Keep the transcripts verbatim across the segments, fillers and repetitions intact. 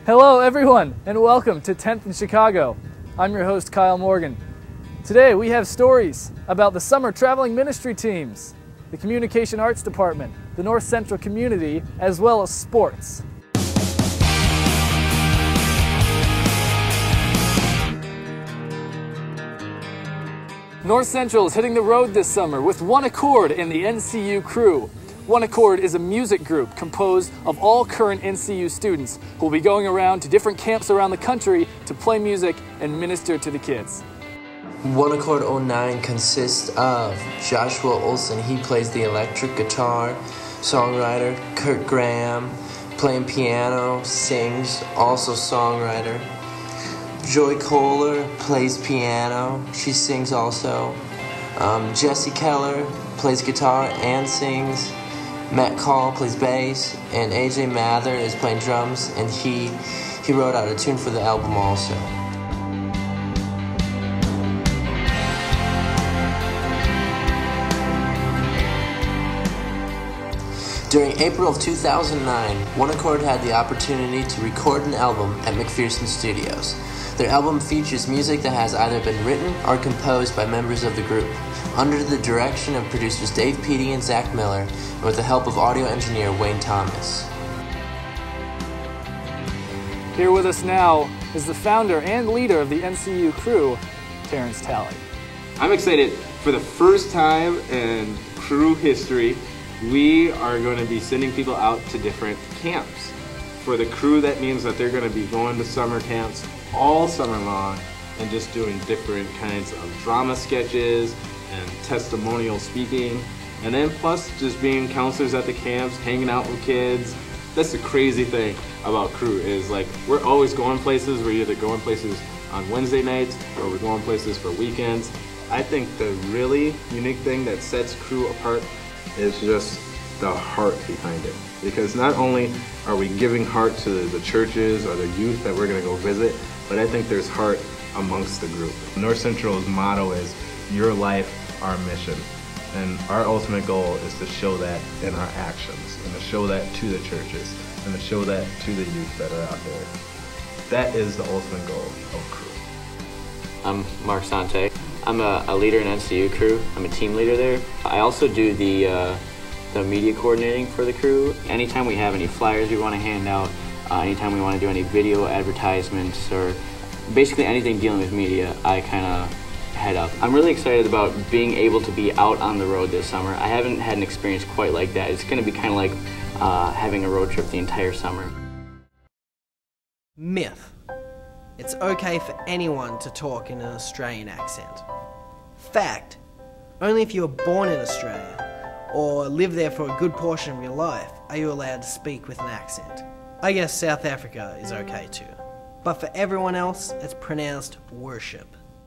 Hello everyone, and welcome to tenth in Chicago. I'm your host, Kyle Morgan. Today we have stories about the summer traveling ministry teams, the Communication Arts Department, the North Central community, as well as sports. North Central is hitting the road this summer with One Accord and the N C U crew. One Accord is a music group composed of all current N C U students who will be going around to different camps around the country to play music and minister to the kids. One Accord oh nine consists of Joshua Olson, he plays the electric guitar, songwriter, Kurt Graham, playing piano, sings, also songwriter. Joy Kohler plays piano, she sings also. Um, Jesse Keller plays guitar and sings. Matt Call plays bass, and A J Mather is playing drums, and he he wrote out a tune for the album also. During April of two thousand nine, One Accord had the opportunity to record an album at McPherson Studios. Their album features music that has either been written or composed by members of the group, under the direction of producers Dave Peaty and Zach Miller, and with the help of audio engineer Wayne Thomas. Here with us now is the founder and leader of the N C U crew, Terrence Talley. I'm excited. For the first time in crew history, we are going to be sending people out to different camps. For the crew, that means that they're going to be going to summer camps all summer long and just doing different kinds of drama sketches and testimonial speaking, and then plus just being counselors at the camps, hanging out with kids. That's the crazy thing about crew is like we're always going places. We're either going places on Wednesday nights or we're going places for weekends. I think the really unique thing that sets crew apart is just the heart behind it, because not only are we giving heart to the churches or the youth that we're going to go visit, but I think there's heart amongst the group. North Central's motto is your life, our mission. And our ultimate goal is to show that in our actions, and to show that to the churches, and to show that to the youth that are out there. That is the ultimate goal of crew. I'm Mark Sante. I'm a, a leader in N C U crew. I'm a team leader there. I also do the, uh, the media coordinating for the crew. Anytime we have any flyers we want to hand out, uh, anytime we want to do any video advertisements, or basically anything dealing with media, I kind of head up. I'm really excited about being able to be out on the road this summer. I haven't had an experience quite like that. It's going to be kind of like uh, having a road trip the entire summer. Myth. It's okay for anyone to talk in an Australian accent. Fact. Only if you were born in Australia or live there for a good portion of your life are you allowed to speak with an accent. I guess South Africa is okay too. But for everyone else, it's pronounced worship.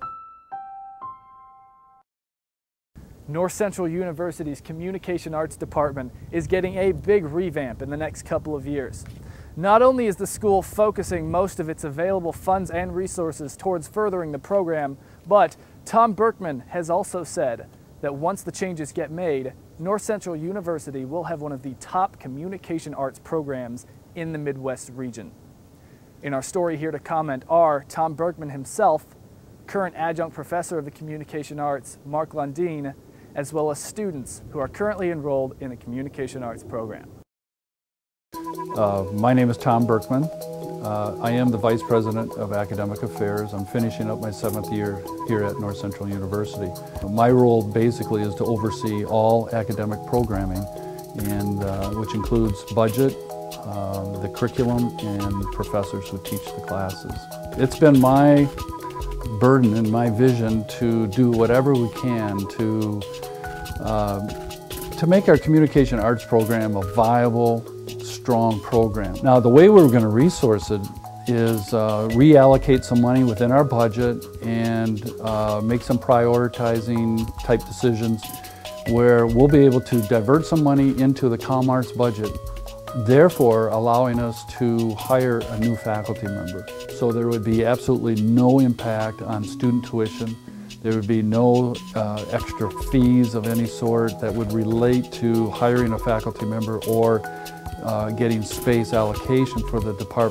North Central University's Communication Arts Department is getting a big revamp in the next couple of years. Not only is the school focusing most of its available funds and resources towards furthering the program, but Tom Berkman has also said that once the changes get made, North Central University will have one of the top communication arts programs in the Midwest region. In our story here to comment are Tom Berkman himself, current adjunct professor of the communication arts, Mark Lundeen, as well as students who are currently enrolled in the communication arts program. Uh, my name is Tom Berkman. Uh, I am the Vice President of Academic Affairs. I'm finishing up my seventh year here at North Central University. My role basically is to oversee all academic programming, and uh, which includes budget, uh, the curriculum, and professors who teach the classes. It's been my burden and my vision to do whatever we can to uh, to make our communication arts program a viable, strong program. Now, the way we're going to resource it is uh, reallocate some money within our budget and uh, make some prioritizing type decisions where we'll be able to divert some money into the Comm Arts budget, therefore allowing us to hire a new faculty member. So there would be absolutely no impact on student tuition. There would be no uh, extra fees of any sort that would relate to hiring a faculty member or uh, getting space allocation for the department.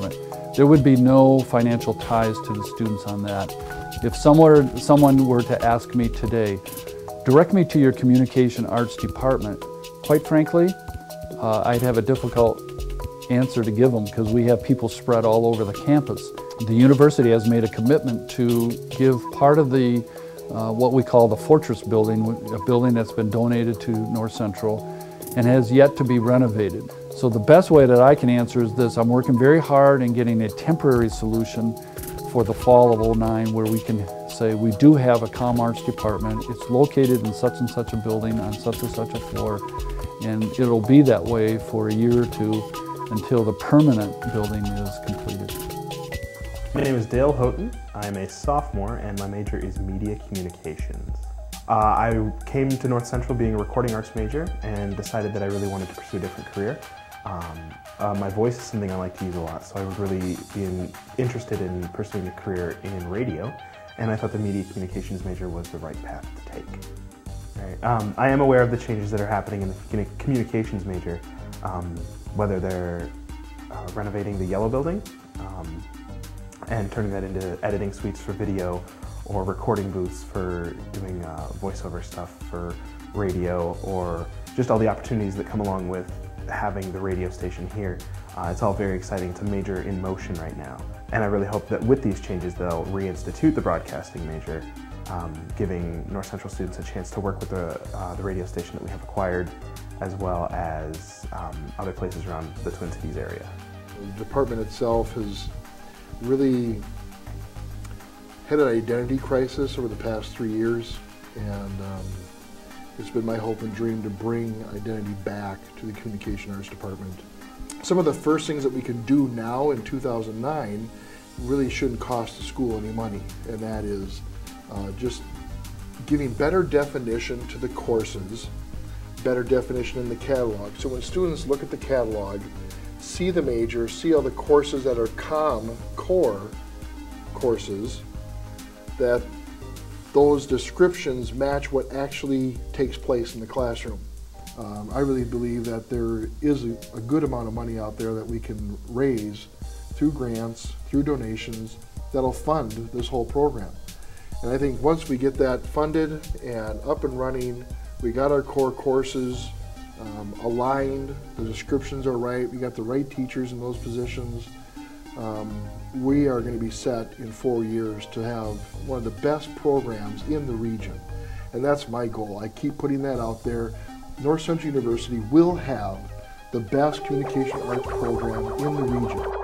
There would be no financial ties to the students on that. If somewhere, someone were to ask me today, direct me to your communication arts department, quite frankly, uh, I'd have a difficult answer to give them because we have people spread all over the campus. The university has made a commitment to give part of the, uh, what we call the Fortress building, a building that's been donated to North Central and has yet to be renovated. So the best way that I can answer is this: I'm working very hard in getting a temporary solution for the fall of oh nine where we can say we do have a comm arts department. It's located in such and such a building on such and such a floor, and it'll be that way for a year or two until the permanent building is completed. My name is Dale Houghton. I'm a sophomore and my major is media communications. Uh, I came to North Central being a recording arts major and decided that I really wanted to pursue a different career. Um, uh, my voice is something I like to use a lot, so I would really be in, interested in pursuing a career in radio, and I thought the media communications major was the right path to take. Right. Um, I am aware of the changes that are happening in the communications major, um, whether they're uh, renovating the yellow building um, and turning that into editing suites for video, or recording booths for doing uh, voiceover stuff for radio, or just all the opportunities that come along with having the radio station here. Uh, it's all very exciting. It's a major in motion right now. And I really hope that with these changes they'll reinstitute the broadcasting major, um, giving North Central students a chance to work with the, uh, the radio station that we have acquired, as well as um, other places around the Twin Cities area. The department itself has really had an identity crisis over the past three years, and um, it's been my hope and dream to bring identity back to the Communication Arts Department. Some of the first things that we can do now in two thousand nine really shouldn't cost the school any money, and that is uh, just giving better definition to the courses, better definition in the catalog. So when students look at the catalog, see the major, see all the courses that are comm core courses, that those descriptions match what actually takes place in the classroom. Um, I really believe that there is a, a good amount of money out there that we can raise through grants, through donations, that'll fund this whole program. And I think once we get that funded and up and running, we got our core courses um, aligned, the descriptions are right, we got the right teachers in those positions, um, we are going to be set in four years to have one of the best programs in the region. And that's my goal. I keep putting that out there. North Central University will have the best communication arts program in the region.